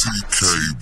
TK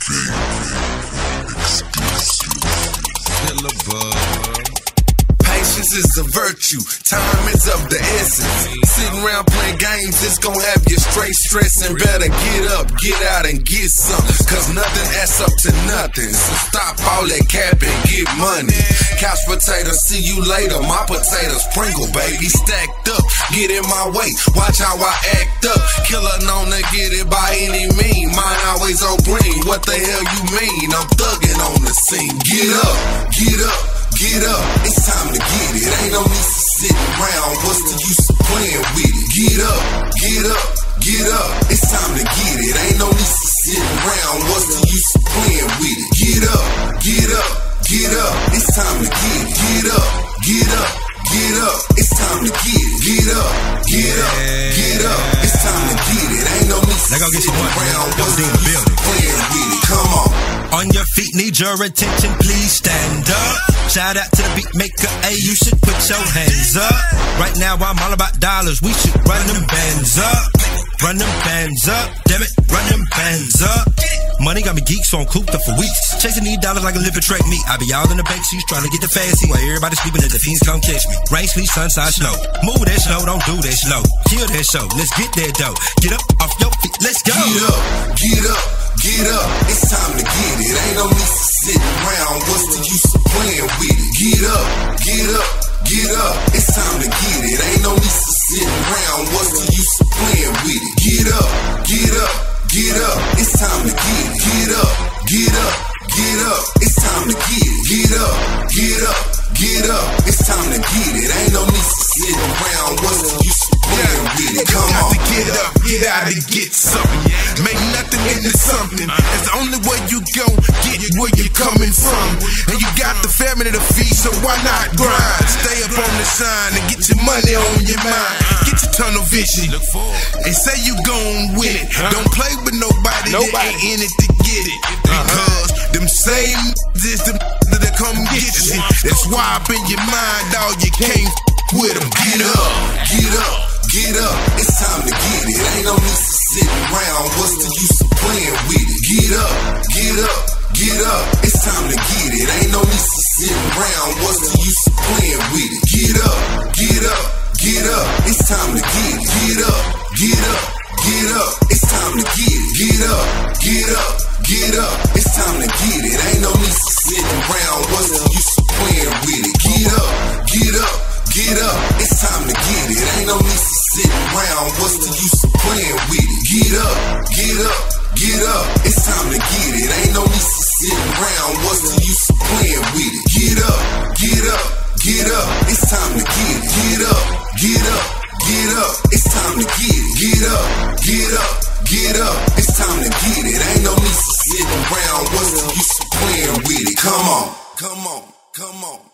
baby, exclusive. Killer Bug. Patience is a virtue, time is of the essence. Sitting around playing games, it's gon' have you straight stressing. Better get up, get out and get some, cause nothing adds up to nothing. So stop all that cap and get money. Couch potatoes, see you later. My potatoes Pringle, baby, stacked up. Get in my way, watch how I act up. Killer known to get it by any means. Mine always on green, what the hell you mean? I'm thugging on the scene. Get up, get up. Get up, it's time to get it. Ain't no need to sit around. What's the use of playing with it? Get up, get up, get up. It's time to get it. Ain't no need to sit around. What's the use of playing with it? Get up, get up, get up. It's time to get it. Get up, get up, get up. It's time to get it. Get up, get up, get up. It's time to get it. Ain't no need to sit around. What's the use of playing with it? Come on. On your feet, need your attention, please stand up. Shout out to the beat maker, hey, you should put your hands up. Right now I'm all about dollars, we should run them bands up. Run them bands up, damn it, run them bands up. Money got me geeks on cooped up for weeks. Chasing these dollars like a liver track meat. I be all in the bank seats trying to get the fancy while everybody sleeping, let the fiends come catch me. Rain, sleet, sunshine, snow. Move that snow, don't do that slow. Kill that show, let's get that dough. Get up off your feet, let's go. Get up, get up, get up. It's time to get it. Ain't no need to sit around. What's the use of playing with it? Get up, get up, get up. It's time to get it. Ain't no need to sit around. What's the use of playing with it? Get up, get up, get up. It's time to get it. Get up, get up, get up. It's time to get it. Get up, get up, get up. It's time to get it. Ain't no need to sit around. What's the use of playing with it? Come on. Got to get up, get out and get something. Make nothing into something. That's the only way you gon' get where you're coming from. And you got the family to feed, so why not grind? Stay up on the shine and get your money on your mind. Get your tunnel vision and say you gon' win it. Don't play with nobody that ain't in it to get it. Because them same is them that come get you. That's why up in your mind, dog, you can't with them. Get up, get up, get up. It's time to get it. Ain't no need to sit around. What's the use of playing with it? Get up, get up, get up. It's time to get it. Ain't no need to sit around. What's the use of playing with it? Get up, get up, get up. It's time to get it. Get up, get up, get up. It's time to get it. Get up, get up, get up. It's time to get it. Ain't no need to sit around. What's the use of playing with it? Get up, get up, get up. It's time to get it. Ain't no need to sit around. What's the use of playing with it? Get up, get up, get up. It's time to get it. Ain't no need to sit around. What's the use of playing with it? Get up, get up, get up. It's time to get it. Get up, get up, get up. It's time to get it. Get up, get up, get up. It's time to get it. Ain't no need to sit around. What's the use of playing with it? Come on, come on, come on.